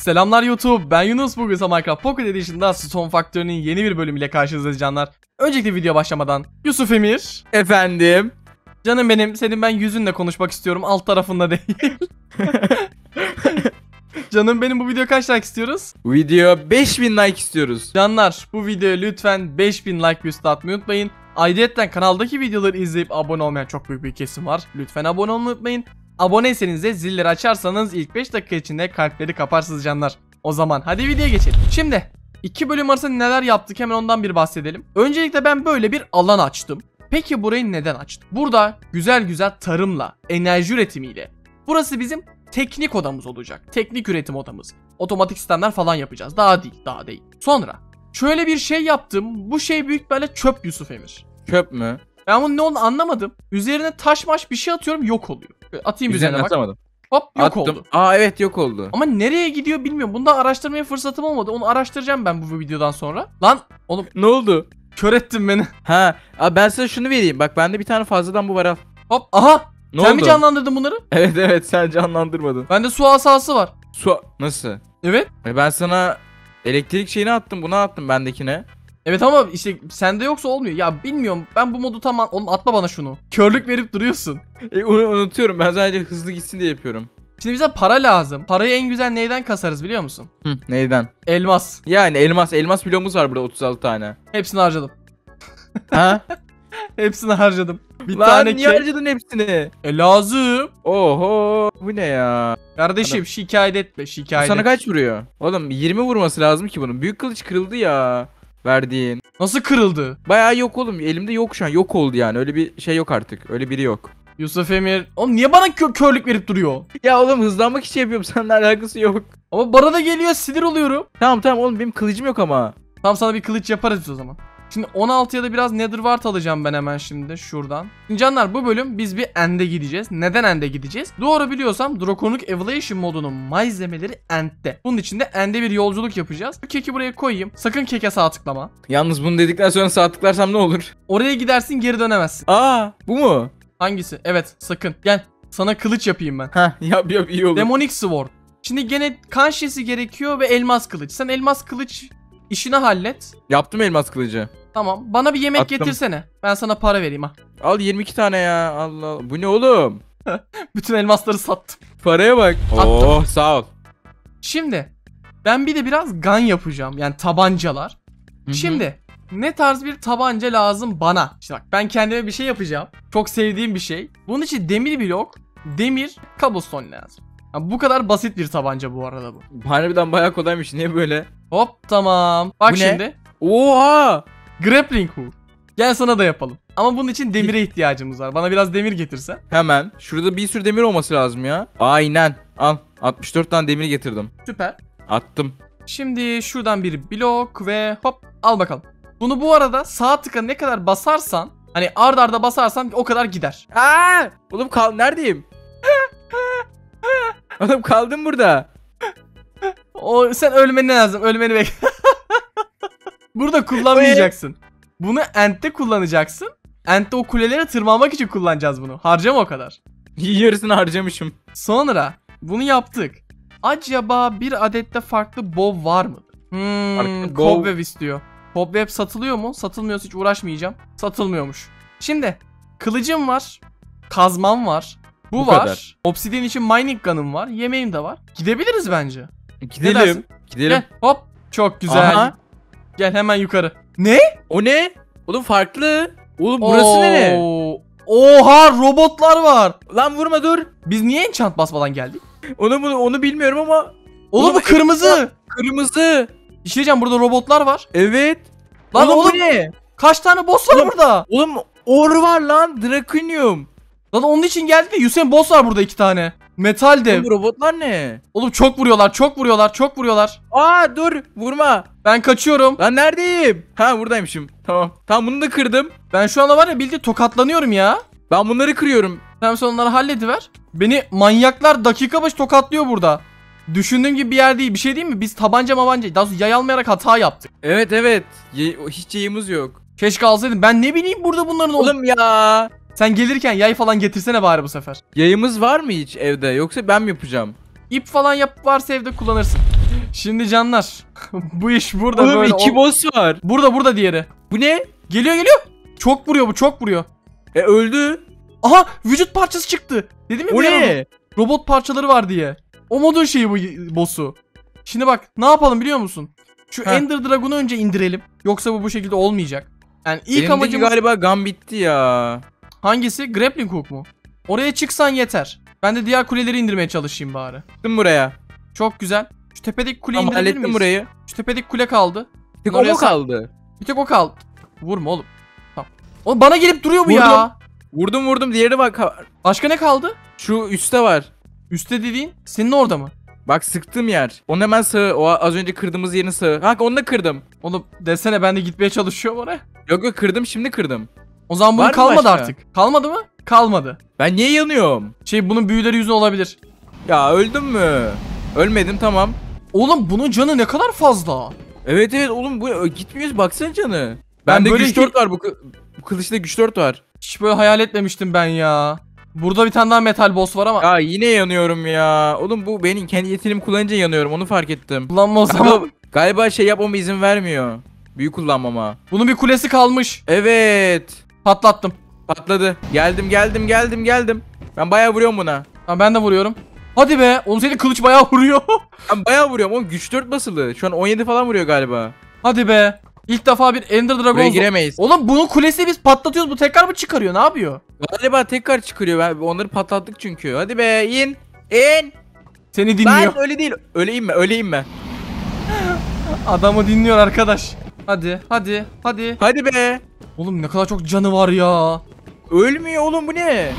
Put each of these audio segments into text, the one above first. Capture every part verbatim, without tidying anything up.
Selamlar YouTube, ben Yunus. Bugün Minecraft Pocket Edition'da Stone Factory'nin yeni bir bölümüyle karşınızdayız canlar. Öncelikle video başlamadan Yusuf Emir. Efendim. Canım benim, senin ben yüzünle konuşmak istiyorum, alt tarafında değil. Canım benim, bu video kaç like istiyoruz? Bu video beş bin like istiyoruz. Canlar, bu videoya lütfen beş bin like bir üstü atmayı unutmayın. Ayrıca kanaldaki videoları izleyip abone olmayan çok büyük bir kesim var. Lütfen abone olmayı unutmayın. Aboneyseniz de zilleri açarsanız ilk beş dakika içinde kalpleri kaparsınız canlar. O zaman hadi videoya geçelim. Şimdi iki bölüm arasında neler yaptık, hemen ondan bir bahsedelim. Öncelikle ben böyle bir alan açtım. Peki burayı neden açtım? Burada güzel güzel tarımla, enerji üretimiyle. Burası bizim teknik odamız olacak. Teknik üretim odamız. Otomatik sistemler falan yapacağız. Daha değil, daha değil. Sonra şöyle bir şey yaptım. Bu şey büyük böyle çöp Yusuf Emir. Çöp mü? Ben bunun ne olduğunu anlamadım. Üzerine taş maş bir şey atıyorum, yok oluyor. Atayım üzerine, üzerine bak. Atamadım. Hop, yok Attım. oldu. Aa evet, yok oldu. Ama nereye gidiyor bilmiyorum. Bunu da araştırmaya fırsatım olmadı. Onu araştıracağım ben bu videodan sonra. Lan oğlum, ne oldu? kör ettin beni. Ha, abi ben sana şunu vereyim. Bak bende bir tane fazladan bu var, al. Hop, aha. Ne Sen oldu? mi canlandırdın bunları? Evet evet, sen canlandırmadın. Bende su asası var. Su nasıl? Evet. E ben sana elektrik şeyini attım, bunu attım bendekine. Evet ama işte sende yoksa olmuyor. Ya bilmiyorum, ben bu modu tamam. Oğlum atma bana şunu. Körlük verip duruyorsun. E onu unutuyorum, ben sadece hızlı gitsin diye yapıyorum. Şimdi bize para lazım. Parayı en güzel neyden kasarız biliyor musun? Hı, neyden? Elmas. Yani elmas, elmas bloğumuz var burada otuz altı tane. Hepsini harcadım. Ha? Hepsini harcadım. Bir Lan tane niye kek. harcadın hepsini? E lazım. Oho, bu ne ya? Kardeşim Adam... şikayet etme, Bu şikayet sana et. kaç vuruyor? Oğlum yirmi vurması lazım ki bunun. Büyük kılıç kırıldı ya. Verdiğin. Nasıl kırıldı? Bayağı yok oğlum. Elimde yok şu an. Yok oldu yani. Öyle bir şey yok artık. Öyle biri yok. Yusuf Emir. Oğlum niye bana kö körlük verip duruyor? Ya oğlum hızlanmak için yapıyorum. Seninle alakası yok. Ama bana da geliyor, sinir oluyorum. Tamam tamam oğlum, benim kılıcım yok ama. Tamam, sana bir kılıç yaparız biz o zaman. Şimdi on altıya da biraz nether wart alacağım ben hemen şimdi şuradan. Şimdi canlar, bu bölüm biz bir end'e gideceğiz. Neden end'e gideceğiz? Doğru biliyorsam Draconic Evaluation modunun malzemeleri end'de. Bunun için de end'e bir yolculuk yapacağız. Bu keki buraya koyayım. Sakın keke sağ tıklama. Yalnız bunu dedikten sonra sağ tıklarsam ne olur? Oraya gidersin, geri dönemezsin. Aa, bu mu? Hangisi? Evet, sakın. Gel. Sana kılıç yapayım ben. Heh, yap yap, iyi olur. Demonic Sword. Şimdi gene kan şişesi gerekiyor ve elmas kılıç. Sen elmas kılıç işini hallet. Yaptım elmas kılıcı. Tamam. Bana bir yemek Attım. getirsene. Ben sana para vereyim ha. Al yirmi iki tane ya. Allah Allah. Bu ne oğlum? Bütün elmasları sattım. Paraya bak. Attım. Oh, sağ ol. Şimdi ben bir de biraz gun yapacağım. Yani tabancalar. Hı hı. Şimdi ne tarz bir tabanca lazım bana? İşte bak, ben kendime bir şey yapacağım. Çok sevdiğim bir şey. Bunun için demir blok, demir, cobblestone lazım. Ya bu kadar basit bir tabanca bu arada bu. Harbiden bayağı kolaymış. Niye böyle? Hop, tamam. Bak Bu ne? şimdi. Oha! Grappling hook. Gel sana da yapalım. Ama bunun için demire ihtiyacımız var. Bana biraz demir getirsen. Hemen. Şurada bir sürü demir olması lazım ya. Aynen. Al. altmış dört tane demir getirdim. Süper. Attım. Şimdi şuradan bir blok ve hop, al bakalım. Bunu bu arada sağ tıka ne kadar basarsan, hani ard arda basarsan o kadar gider. Aa! Oğlum kal, neredeyim? Oğlum kaldım burada. O sen ölmeni lazım. Ölmeni bek. Burada kullanmayacaksın. Bunu End'de kullanacaksın. End'de o kulelere tırmanmak için kullanacağız bunu. Harcama o kadar. Yarısını harcamışım. Sonra bunu yaptık. Acaba bir adette farklı bow var mı? Hmm, Farklı bow- cobweb istiyor. Cobweb satılıyor mu? Satılmıyorsa hiç uğraşmayacağım. Satılmıyormuş. Şimdi kılıcım var. Kazmam var. Bu, Bu var. kadar. Obsidian için mining gun'ım var. Yemeğim de var. Gidebiliriz bence. Ne Gidelim. dersin? Gidelim. Gel hop. Çok güzel. Aha. Gel hemen yukarı. Ne? O ne? Oğlum farklı. Oğlum burası ne? Oo. Oha, robotlar var. Lan vurma, dur. Biz niye enchant basmadan geldik? Onu bunu onu bilmiyorum ama. Oğlum, Oğlum, bu kırmızı. Kırmızı. Bir şey diyeceğim, burada robotlar var. Evet. Lan oğlum, oğlum, bu ne? kaç tane boss var Oğlum, burada? Oğlum or var lan. Drakonium. Lan onun için geldi de Hüseyin, boss var burada iki tane. Metal dev. Oğlum bu robotlar ne? Oğlum çok vuruyorlar, çok vuruyorlar, çok vuruyorlar. Aa dur, vurma. Ben kaçıyorum. Lan neredeyim? Ha buradaymışım. Tamam. Tamam bunu da kırdım. Ben şu anda var ya, bildiğin tokatlanıyorum ya. Ben bunları kırıyorum. Sen sonra onları hallediver. Beni manyaklar dakika başı tokatlıyor burada. Düşündüğüm gibi bir yer değil. Bir şey değil mi? Biz tabanca mabanca, daha doğrusu yay almayarak hata yaptık. Evet evet. Ye hiç yayımız yok. Keşke alsaydım. Ben ne bileyim burada bunların ol- Oğlum ya. Sen gelirken yay falan getirsene bari bu sefer. Yayımız var mı hiç evde? Yoksa ben mi yapacağım? İp falan yap varsa evde kullanırsın. Şimdi canlar. Bu iş burada Oğlum böyle. iki ol- boss var. Burada burada diğeri. Bu ne? Geliyor geliyor. Çok vuruyor bu, çok vuruyor. E öldü. Aha, vücut parçası çıktı. Dedim mi O bir ara ne? robot parçaları var diye. O modun şeyi bu boss'u. Şimdi bak ne yapalım biliyor musun? Şu Heh. Ender Dragon'u önce indirelim. Yoksa bu bu şekilde olmayacak. Yani ilk Elimdeki amacımız galiba gam bitti ya. hangisi? Grappling hook mu? Oraya çıksan yeter. Ben de diğer kuleleri indirmeye çalışayım bari. Çıktım buraya. Çok güzel. Şu tepedeki kuleyi Tamam, indirebilir hallettim miyiz? burayı. Şu tepedeki kule kaldı. Tek Oraya o mu sen- kaldı? Bir tek o kaldı. Vurma oğlum. Tamam. Oğlum bana gelip duruyor bu Vurdum. ya. Vurdum vurdum, diğeri bak. Ha- Başka ne kaldı? Şu üstte var. Üste dediğin senin orada mı? Bak sıktığım yer. Onun hemen sağı. O az önce kırdığımız yerin sağı. Ha onu da kırdım. Oğlum desene, ben de gitmeye çalışıyorum oraya. Yok yok, kırdım şimdi kırdım. O zaman bunun Var mı kalmadı başka? artık. Kalmadı mı? Kalmadı. Ben niye yanıyorum? Şey, bunun büyüleri yüzünden olabilir. Ya öldüm mü? Ölmedim, tamam. Oğlum bunun canı ne kadar fazla. Evet evet oğlum, bu gitmiyoruz, baksana canı. Ben Bende böyle güç dört var, bu, kı- bu kılıçta güç dört var. Hiç böyle hayal etmemiştim ben ya. Burada bir tane daha metal boss var ama. Ya yine yanıyorum ya. Oğlum bu benim kendi yeteneğimi kullanınca yanıyorum, onu fark ettim. Kullanma o Galiba, zaman. galiba şey yapmama izin vermiyor. Büyük kullanmama. Bunun bir kulesi kalmış. Evet. Patlattım. Patladı. Geldim geldim geldim geldim. Ben bayağı vuruyorum buna. Ha, ben de vuruyorum. Hadi be. Oğlum senin kılıç bayağı vuruyor. Ben bayağı vuruyorum oğlum, güç dört basılı. Şu an on yedi falan vuruyor galiba. Hadi be. İlk defa bir Ender Dragon. Buraya giremeyiz. Oğlum bunun kulesini biz patlatıyoruz. Bu tekrar mı çıkarıyor? Ne yapıyor? Galiba tekrar çıkarıyor. Ben onları patlattık çünkü. Hadi be in. İn. Seni dinliyor. Ben öyle değil. Öyle inme öyle inme. Adamı dinliyor arkadaş. Hadi hadi hadi. Hadi be. Oğlum ne kadar çok canı var ya. Ölmüyor oğlum, bu ne?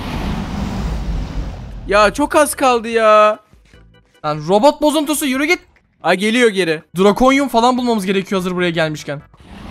Ya çok az kaldı ya. Lan robot bozuntusu, yürü git. Aa geliyor geri. Drakonyum falan bulmamız gerekiyor hazır buraya gelmişken.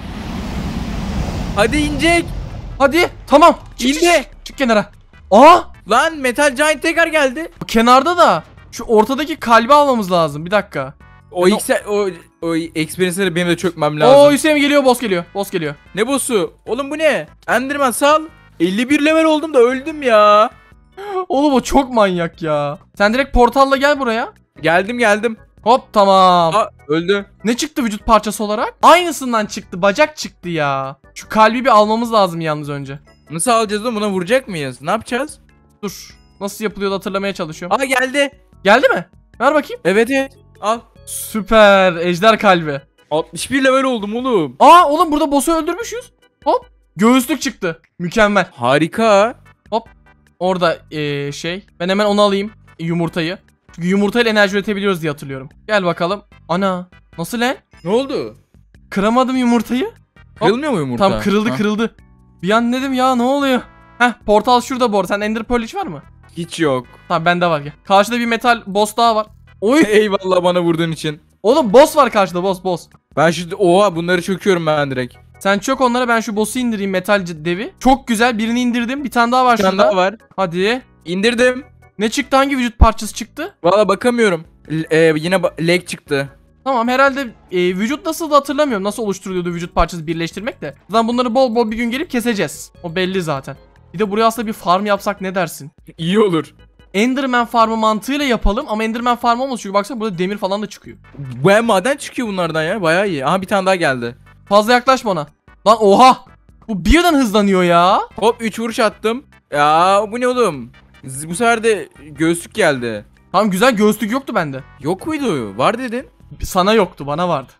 Hadi inecek. Hadi tamam. Çık, çık, İndi. çık, çık kenara. Aa, Lan Metal Giant tekrar geldi. kenarda da şu ortadaki kalbi almamız lazım. Bir dakika. O Ya, X o o experience'leri benim de çökmem lazım. Oo, Hüseyin geliyor, boss geliyor. Boss geliyor. Ne boss'u? Oğlum bu ne? Enderman sal. elli bir level oldum da öldüm ya. Oğlum o çok manyak ya. Sen direkt portalla gel buraya. Geldim geldim. Hop tamam. Aa öldü. Ne çıktı vücut parçası olarak? Aynısından çıktı. Bacak çıktı ya. Şu kalbi bir almamız lazım yalnız önce. Nasıl alacağız oğlum? Buna vuracak mıyız? Ne yapacağız? Dur. Nasıl yapılıyordu hatırlamaya çalışıyorum. Aa geldi. Geldi mi? Ver bakayım. Evet evet. Al. Süper. Ejder kalbi. altmış bir level oldum oğlum. Aa oğlum burada boss'u öldürmüşüz. Hop. Göğüslük çıktı. Mükemmel. Harika. Orada eee, şey. Ben hemen onu alayım. Yumurtayı. Çünkü yumurtayla enerji üretebiliyoruz diye hatırlıyorum. Gel bakalım. Ana. Nasıl lan? Ne oldu? Kıramadım yumurtayı. Kırılmıyor mu yumurta? Tam kırıldı Ha, kırıldı. Bir an dedim ya ne oluyor? Heh, portal şurada bu arada. Sen Ender Pearl hiç var mı? Hiç yok. Tamam bende var gel. Karşıda bir metal boss daha var. Oy. Eyvallah bana vurduğun için. Oğlum boss var karşıda, boss boss. Ben şu oha bunları çöküyorum ben direkt. Sen çök onlara, ben şu boss'u indireyim, metal devi. Çok güzel, birini indirdim. Bir tane daha var Bir tane şurada. daha var. Hadi. İndirdim. Ne çıktı, hangi vücut parçası çıktı? Valla bakamıyorum. L- e, yine ba- leg çıktı. Tamam herhalde e, vücut nasıl da hatırlamıyorum. Nasıl oluşturuluyordu vücut parçası birleştirmek de. Zaten bunları bol bol bir gün gelip keseceğiz. O belli zaten. Bir de buraya aslında bir farm yapsak ne dersin? İyi olur. Enderman farmı mantığıyla yapalım ama Enderman farmı olmaz çünkü baksana burada demir falan da çıkıyor. Baya maden çıkıyor bunlardan ya. Bayağı iyi. Aha bir tane daha geldi. Fazla yaklaşma ona. Lan oha! Bu birden hızlanıyor ya. Hop üç vuruş attım. Ya bu ne oğlum? Z- Bu sefer de göğüslük geldi. Tamam güzel, göğüslük yoktu bende. Yok muydu? Var dedin. Sana yoktu, bana vardı.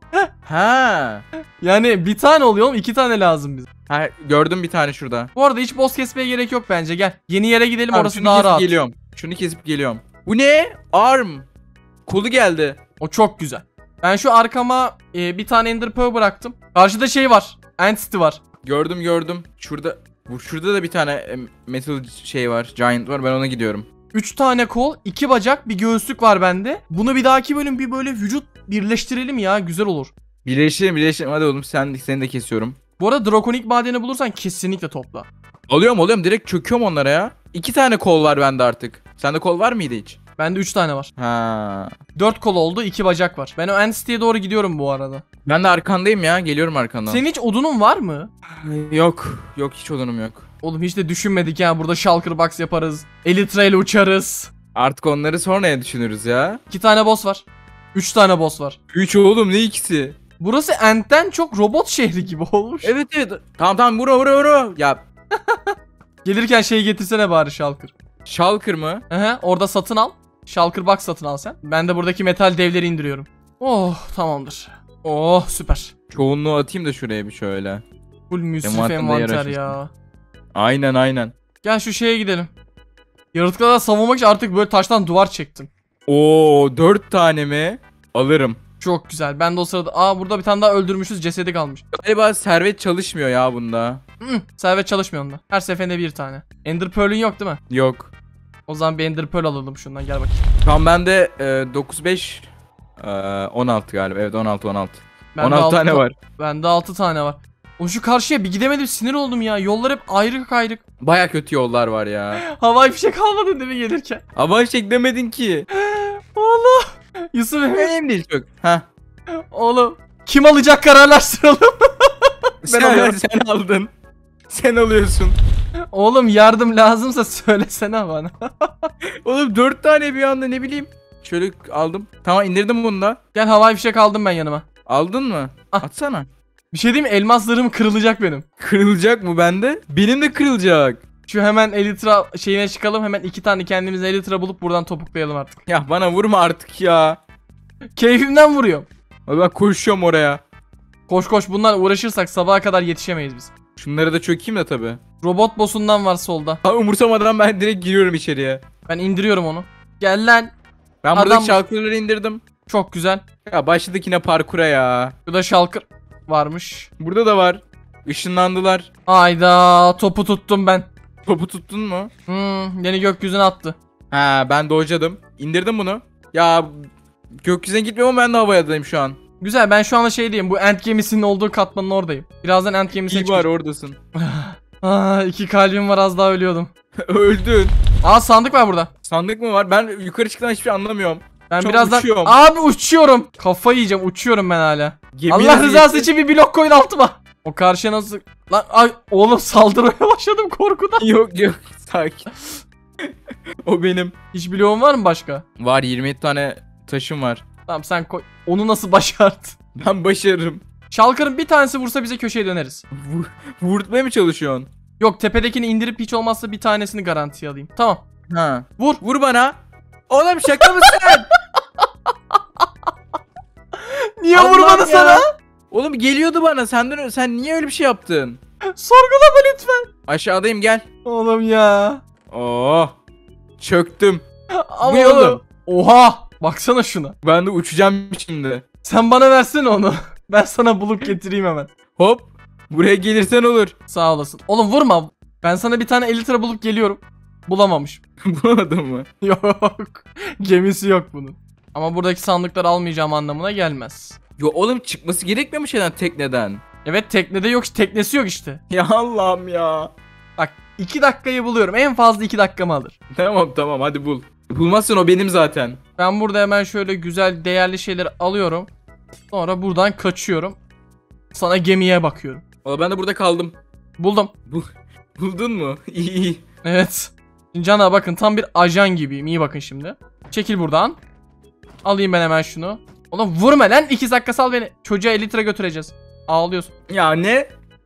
Ha. Yani bir tane oluyor oğlum, iki tane lazım bize. Ha gördüm bir tane şurada. Bu arada hiç boss kesmeye gerek yok bence, gel. Yeni yere gidelim, Tamam, orası şunu daha kesip rahat. geliyorum. Şunu kesip geliyorum. Bu ne? Arm. Kolu geldi. O çok güzel. Ben şu arkama e, bir tane Ender Pearl bıraktım. Karşıda şey var. Entity var. Gördüm gördüm. Şurada bu şurada da bir tane e, metal şey var. Giant var. Ben ona gidiyorum. üç tane kol, iki bacak, bir göğüslük var bende. Bunu bir dahaki bölüm bir böyle vücut birleştirelim ya, güzel olur. Birleşelim birleşelim. Hadi oğlum sen seni de kesiyorum. Bu arada drakonik madeni bulursan kesinlikle topla. Alıyorum alıyorum. Direkt çöküyorum onlara ya. İki tane kol var bende artık. Sende kol var mıydı hiç? Bende üç tane var. Ha. dört kol oldu, iki bacak var. Ben o Entity'ye doğru gidiyorum bu arada. Ben de arkandayım ya. Geliyorum arkandan. Senin hiç odunun var mı? Yok. Yok hiç odunum yok. Oğlum hiç de düşünmedik ya, burada shulker box yaparız. Elytra ile uçarız. Artık onları sonraya düşünürüz ya. İki tane boss var. üç tane boss var. üç oğlum, ne ikisi? Burası Ent'ten çok robot şehri gibi olmuş. Evet evet. Tamam tamam, vura vura vura. Ya Gelirken şey getirsene bari Shulker. Shulker mı? Aha, orada satın al. Shulker box satın al sen. Ben de buradaki metal devleri indiriyorum. Oh tamamdır. Oh süper. Çoğunluğu atayım da şuraya bir şöyle. Full müsrif Envanterinde yer envanter açmışsın. ya. Aynen aynen. Gel şu şeye gidelim. Yaratıklardan savunmak için artık böyle taştan duvar çektim. Oo, dört tane mi? Alırım. Çok güzel. Ben de o sırada... Aa burada bir tane daha öldürmüşüz. Cesedi kalmış. Galiba servet çalışmıyor ya bunda. Hı, servet çalışmıyor onda. Her seferinde bir tane. Ender Pearl'ün yok değil mi? Yok. O zaman bir Ender Pearl alalım şundan. Gel bakayım. Şu an bende e, dokuz beş e, on altı galiba. Evet, on altı on altı. Bende on altı altı tane ta- var. Bende altı tane var. O şu karşıya bir gidemedim. Sinir oldum ya. Yollar hep ayrık ayrık. Baya kötü yollar var ya. Havai fişek kalmadı değil mi gelirken? Ama hiç demedin ki. Allah. Yusuf Emre. Önemli değil çok. Heh. Oğlum. Kim alacak kararlaştıralım. Sen, alıyorum. sen aldın. Sen alıyorsun. Oğlum yardım lazımsa söylesene bana. Oğlum dört tane bir anda, ne bileyim. Şöyle aldım. Tamam, indirdim bunu da. Gel havai fişek aldım ben yanıma. Aldın mı? Ah. Atsana. Bir şey diyeyim mi? Elmaslarım kırılacak benim. Kırılacak mı bende? Benim de kırılacak. Şu hemen Elytra şeyine çıkalım. Hemen iki tane kendimize Elytra bulup buradan topuklayalım artık. Ya bana vurma artık ya. Keyfimden vuruyorum. Hadi ben koşuyorum oraya. Koş koş, bunlar uğraşırsak sabaha kadar yetişemeyiz biz. Şunları da çökeyim de tabi. Robot bossundan var solda. Ha, umursamadan ben direkt giriyorum içeriye. Ben indiriyorum onu. Gel lan. Ben Adam- buradaki şalkırları indirdim. Çok güzel. Ya başladık yine parkura ya. Şurada Shulker varmış. Burada da var. Işınlandılar. Ayda topu tuttum ben. Topu tuttun mu? Hmm, yeni gökyüzüne attı. Ha, ben dojladım. İndirdim bunu. Ya gökyüzüne gitmiyorum, ben de havayadayım şu an. Güzel, ben şu anda şey diyeyim, bu Ant gemisinin olduğu katmanın oradayım. Birazdan Ant gemisine İyi var, çıkacağım. oradasın. Aa, iki kalbim var, az daha ölüyordum. Öldün. Aa, sandık var burada. Sandık mı var? Ben yukarı çıktıktan hiçbir şey anlamıyorum. Ben Çok birazdan... uçuyorum. Abi uçuyorum. Kafayı yiyeceğim, uçuyorum ben hala. Gemiye Allah rızası zeytin- için bir blok koyun altıma. O karşıya nasıl... Lan ay, oğlum saldırmaya başladım korkudan. Yok yok, sakin. O benim. Hiç bloğun var mı başka? Var, yirmi yedi tane taşım var. Tamam sen koy. Onu nasıl başardın? Ben başarırım. Şalkarın bir tanesi vursa bize köşeye döneriz. Vur, vurtmaya mı çalışıyorsun? Yok, tepedekini indirip hiç olmazsa bir tanesini garantiye alayım. Tamam. Ha. Vur. Vur bana. Oğlum şaka mısın? Niye Allah'ım vurmadı ya. sana? Oğlum geliyordu bana. Sen sen niye öyle bir şey yaptın? Sorgulama lütfen. Aşağıdayım, gel. Oğlum ya. Oh. Çöktüm. Ama Bu oğlum. oğlum. Oha. Baksana şuna. Ben de uçacağım şimdi. Sen bana versene onu. Ben sana bulup getireyim hemen. Hop. Buraya gelirsen olur. Sağ olasın. Oğlum vurma. Ben sana bir tane Elytra bulup geliyorum. Bulamamış. Bulamadın mı? Yok. Gemisi yok bunun. Ama buradaki sandıkları almayacağım anlamına gelmez. Yo oğlum, çıkması gerekmiyor mu şeyden, tekneden? Evet, teknede yok. Teknesi yok işte. Ya Allah'ım ya. Bak iki dakikayı buluyorum. En fazla iki dakikamı alır. Tamam tamam, hadi bul. Bulmazsan o benim zaten. Ben burada hemen şöyle güzel değerli şeyleri alıyorum. Sonra buradan kaçıyorum. Sana gemiye bakıyorum. Valla ben de burada kaldım. Buldum. Bu, buldun mu? İyi iyi. Evet. Şimdi Cana bakın, tam bir ajan gibiyim. İyi bakın şimdi. Çekil buradan. Alayım ben hemen şunu. Oğlum vurma lan. iki dakika sal beni. Çocuğa Elytra götüreceğiz. Ağlıyorsun. Ya ne?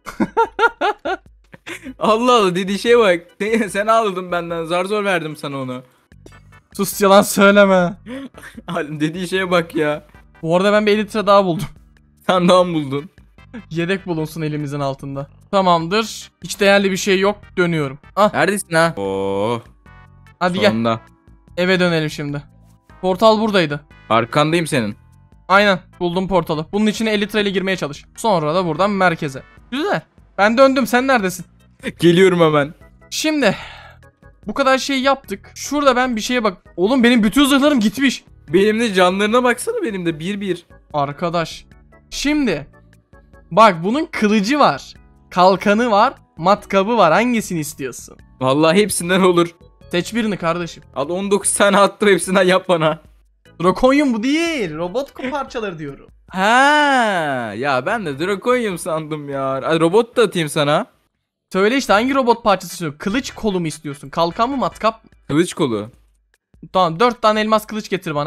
Allah Allah, dediği şeye bak. Sen, sen ağladın benden. Zar zor verdim sana onu. Sus, yalan söyleme. Dediği şeye bak ya. Bu arada ben bir Elytra daha buldum. Sen daha mı buldun? Yedek bulunsun elimizin altında. Tamamdır. Hiç değerli bir şey yok. Dönüyorum. Ah, Neredesin ha? Oo. hadi gel. Sonunda. Eve dönelim şimdi. Portal buradaydı. Arkandayım senin. Aynen, buldum portalı. Bunun içine Elytra ile girmeye çalış. Sonra da buradan merkeze. Güzel. Ben döndüm, sen neredesin? Geliyorum hemen. Şimdi bu kadar şey yaptık. Şurada ben bir şeye bak. Oğlum benim bütün zırhlarım gitmiş. Benim de canlarına baksana, benim de bir bir. Arkadaş. Şimdi bak, bunun kılıcı var. Kalkanı var. Matkabı var. Hangisini istiyorsun? Vallahi hepsinden olur. Seç birini kardeşim. Al on dokuz tane attır, hepsinden yap bana. Drakonyum bu değil. Robot parçaları diyorum. Ha, ya ben de Drakonyum sandım ya. Ay, robot da atayım sana. Söyle işte, hangi robot parçası istiyorsun? Kılıç kolu mu istiyorsun? Kalkan mı, matkap mı? Kılıç kolu. Tamam, dört tane elmas kılıç getir bana.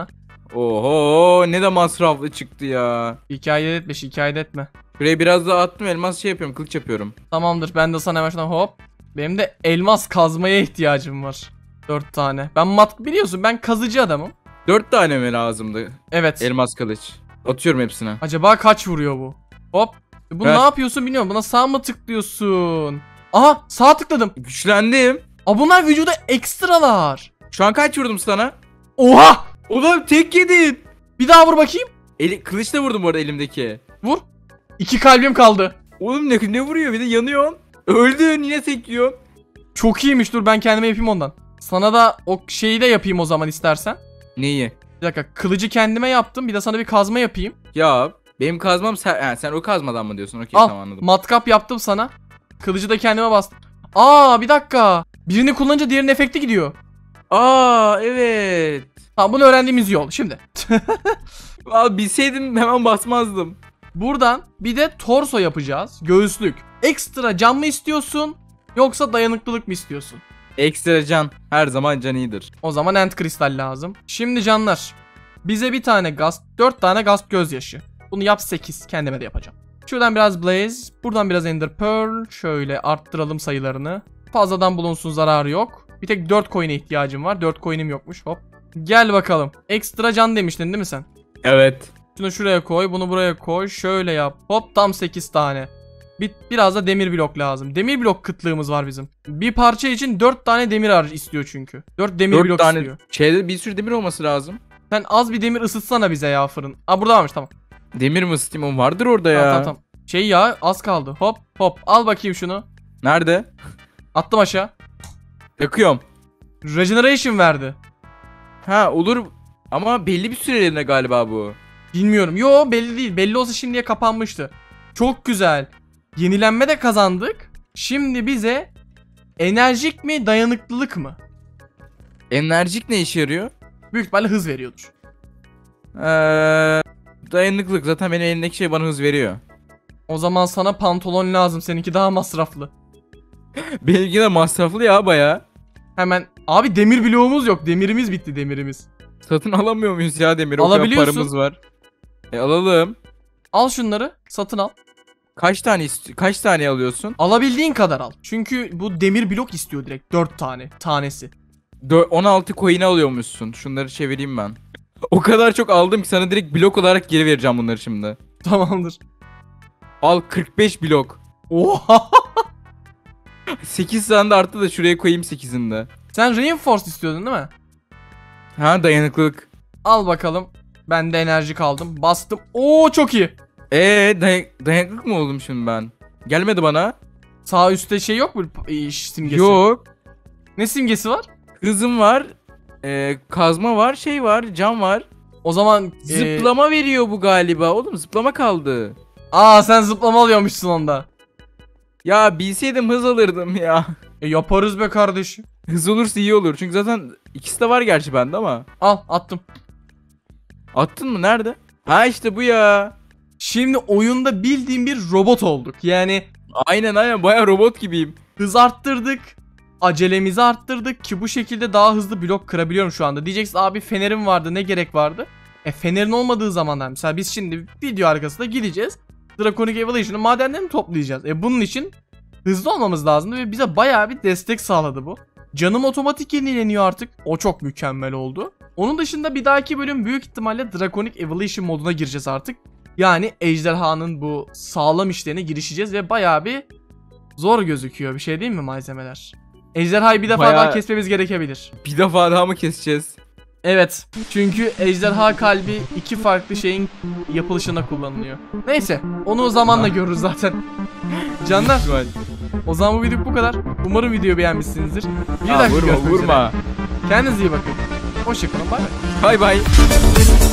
Oho ne de masraflı çıktı ya. Hikaye etme, hikaye etme. Şuraya biraz daha attım, elmas şey yapıyorum, kılıç yapıyorum. Tamamdır, ben de sana hemen şuradan hop. Benim de elmas kazmaya ihtiyacım var. Dört tane. Ben mat biliyorsun, ben kazıcı adamım. Dört tane mi lazımdı? Evet. Elmas kılıç. Atıyorum hepsine. Acaba kaç vuruyor bu? Hop. Bunu Ver. ne yapıyorsun bilmiyorum. Buna sağ mı tıklıyorsun? Aha, sağ tıkladım. Güçlendim. Aa, bunlar vücuda ekstralar. Şu an kaç vurdum sana? Oha! Ulan tek yedin. Bir daha vur bakayım. Eli, kılıçla vurdum bu arada elimdeki. Vur. İki kalbim kaldı. Oğlum ne, ne vuruyor, bir de yanıyorsun. Öldün, yine tek yiyorsun. Çok iyiymiş, dur ben kendime yapayım ondan. Sana da o şeyi de yapayım o zaman istersen. Neyi? Bir dakika, kılıcı kendime yaptım, bir de sana bir kazma yapayım. Ya benim kazmam sen, yani sen o kazmadan mı diyorsun? Okey, Al, tamam, anladım. matkap yaptım sana. Kılıcı da kendime bastım. Aa, bir dakika. Birini kullanınca diğerinin efekti gidiyor. Aa evet. Tamam, bunu öğrendiğimiz yol. Şimdi. Abi bilseydim hemen basmazdım. Buradan bir de torso yapacağız. Göğüslük. Ekstra can mı istiyorsun? Yoksa dayanıklılık mı istiyorsun? Ekstra can. Her zaman can iyidir. O zaman end kristal lazım. Şimdi canlar. Bize bir tane gaz, dört tane gaz gözyaşı. Bunu yap sekiz. Kendime de yapacağım. Şuradan biraz blaze. Buradan biraz ender pearl. Şöyle arttıralım sayılarını. Fazladan bulunsun, zararı yok. Bir tek dört coin'e ihtiyacım var. dört coin'im yokmuş. Hop. Gel bakalım. Ekstra can demiştin değil mi sen? Evet. Şunu şuraya koy. Bunu buraya koy. Şöyle yap. Hop, tam sekiz tane. Bir, biraz da demir blok lazım. Demir blok kıtlığımız var bizim. Bir parça için dört tane demir har istiyor çünkü. dört demir Dört blok tane istiyor. şeyde bir sürü demir olması lazım. Sen az bir demir ısıtsana bize ya fırın. Aa, burada varmış, tamam. Demir mi ısıtayım, o vardır orada ya. Tamam, tamam, tamam. Şey ya, az kaldı. Hop hop, al bakayım şunu. Nerede? Attım aşağı. Yakıyorum. Regeneration verdi. Ha olur ama belli bir süreliğine galiba bu. Bilmiyorum. Yo, belli değil. Belli olsa şimdiye kapanmıştı. Çok güzel. Yenilenme de kazandık. Şimdi bize enerjik mi, dayanıklılık mı? Enerjik ne işe yarıyor? Büyük ihtimalle hız veriyordur. Ee, dayanıklılık, zaten benim elimdeki şey bana hız veriyor. O zaman sana pantolon lazım. Seninki daha masraflı. Benimki de masraflı ya baya. Hemen. Abi demir bloğumuz yok. Demirimiz bitti, demirimiz. Satın alamıyor muyuz ya demir? O kadar Alabiliyorsun. paramız var. E alalım. Al şunları. Satın al. Kaç tane ist- kaç tane alıyorsun? Alabildiğin kadar al. Çünkü bu demir blok istiyor direkt. dört tane. Tanesi. Dö- on altı coin alıyormuşsun. Şunları çevireyim ben. O kadar çok aldım ki sana direkt blok olarak geri vereceğim bunları şimdi. Tamamdır. Al kırk beş blok. Oha. sekiz tane de arttı da şuraya koyayım sekizini de. Sen reinforced istiyordun değil mi? Ha, dayanıklılık. Al bakalım. Ben de enerji kaldım. Bastım. Oo, çok iyi. Eee day- dayanıklık mı oldum şimdi ben? Gelmedi bana. Sağ üstte şey yok mu? E, simgesi. Yok. Ne simgesi var? Hızım var. Ee, kazma var, şey var, cam var. O zaman e, Zıplama veriyor bu galiba. Oğlum zıplama kaldı. Aa, sen zıplama alıyormuşsun onda. Ya bilseydim hız alırdım ya. E, yaparız be kardeşim. Hız olursa iyi olur. Çünkü zaten ikisi de var gerçi bende ama. Al, attım. Attın mı? Nerede? Ha işte bu ya. Şimdi oyunda bildiğim bir robot olduk. Yani Aynen aynen, baya robot gibiyim. hız arttırdık. Acelemizi arttırdık ki bu şekilde daha hızlı blok kırabiliyorum şu anda. Diyeceksin abi fenerim vardı, ne gerek vardı? E, fenerin olmadığı zamanlar mesela biz şimdi video arkasında gideceğiz. Draconic Evolution'ın madenlerini toplayacağız. E, bunun için hızlı olmamız lazımdı ve bize bayağı bir destek sağladı bu. Canım otomatik yenileniyor artık. O çok mükemmel oldu. Onun dışında bir dahaki bölüm büyük ihtimalle Draconic Evolution moduna gireceğiz artık. Yani ejderhanın bu sağlam işlerine girişeceğiz ve bayağı bir zor gözüküyor. Bir şey değil mi malzemeler? Ejderhayı bir defa Bayağı- daha kesmemiz gerekebilir. Bir defa daha mı keseceğiz? Evet. Çünkü ejderha kalbi iki farklı şeyin yapılışına kullanılıyor. Neyse. Onu zamanla görürüz zaten. Canlar. O zaman bu video bu kadar. Umarım videoyu beğenmişsinizdir. Bir Ya dakika vurma görüşmek üzere. vurma. Kendinize iyi bakın. Hoşçakalın. Bay bay. Bay bay.